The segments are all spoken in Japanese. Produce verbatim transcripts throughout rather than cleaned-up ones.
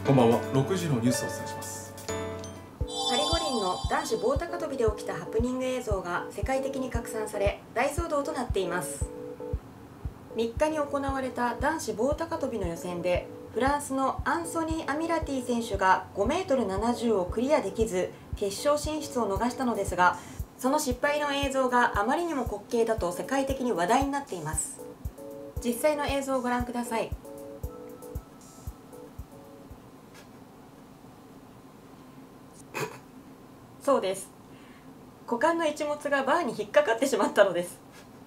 こんばんは。ろくじのニュースをお伝えします。 パリ五輪の男子棒高跳びで起きたハプニング映像が世界的に拡散され大騒動となっています。みっかに行われた男子棒高跳びの予選でフランスのアンソニー・アミラティ選手がごメートルななじゅうをクリアできず決勝進出を逃したのですが、その失敗の映像があまりにも滑稽だと世界的に話題になっています。実際の映像をご覧ください。そうです。股間の一物がバーに引っかかってしまったのです。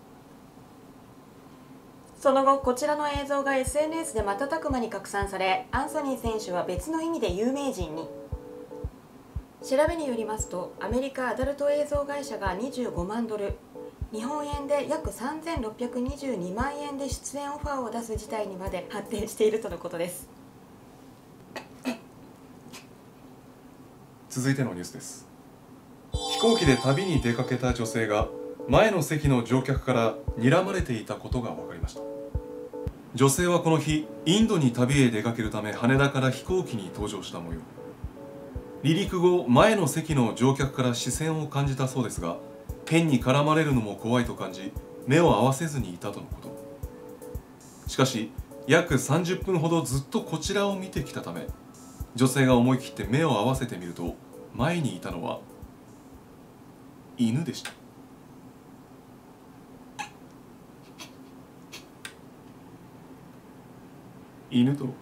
その後、こちらの映像が エスエヌエス で瞬く間に拡散され、アンソニー選手は別の意味で有名人に。調べによりますと、アメリカアダルト映像会社がにじゅうごまんドル、日本円で約さんぜんろっぴゃくにじゅうにまんえんで出演オファーを出す事態にまで発展しているとのことです。 続いてのニュースです。飛行機で旅に出かけた女性が前の席の乗客から睨まれていたことが分かりました。女性はこの日、インドに旅へ出かけるため羽田から飛行機に搭乗した模様。離陸後、前の席の乗客から視線を感じたそうですが、変に絡まれるのも怖いと感じ、目を合わせずにいたとのこと。しかし約さんじゅっぷんほどずっとこちらを見てきたため、女性が思い切って目を合わせてみると、前にいたのは犬でした。犬と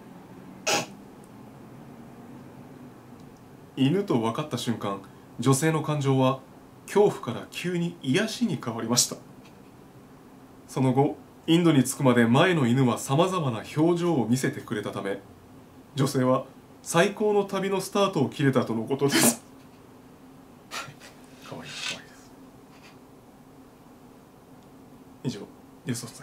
犬と分かった瞬間、女性の感情は恐怖から急に癒しに変わりました。その後、インドに着くまで前の犬はさまざまな表情を見せてくれたため、女性は最高の旅のスタートを切れたとのことです。かわいい、かわいいです。以上、ニュースをお伝えしました。